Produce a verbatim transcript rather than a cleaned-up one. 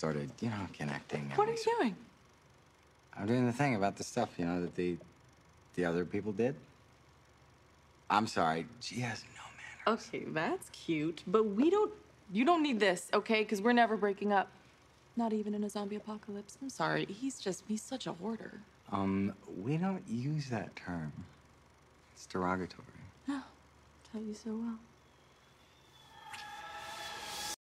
started, you know, connecting. What are you doing? I'm doing the thing about the stuff, you know, that the the other people did. I'm sorry, she has no manners. Okay, that's cute, but we don't. You don't need this, okay? Because we're never breaking up. Not even in a zombie apocalypse. I'm sorry. He's just, he's such a hoarder. Um, we don't use that term. It's derogatory. Oh, tell you so well.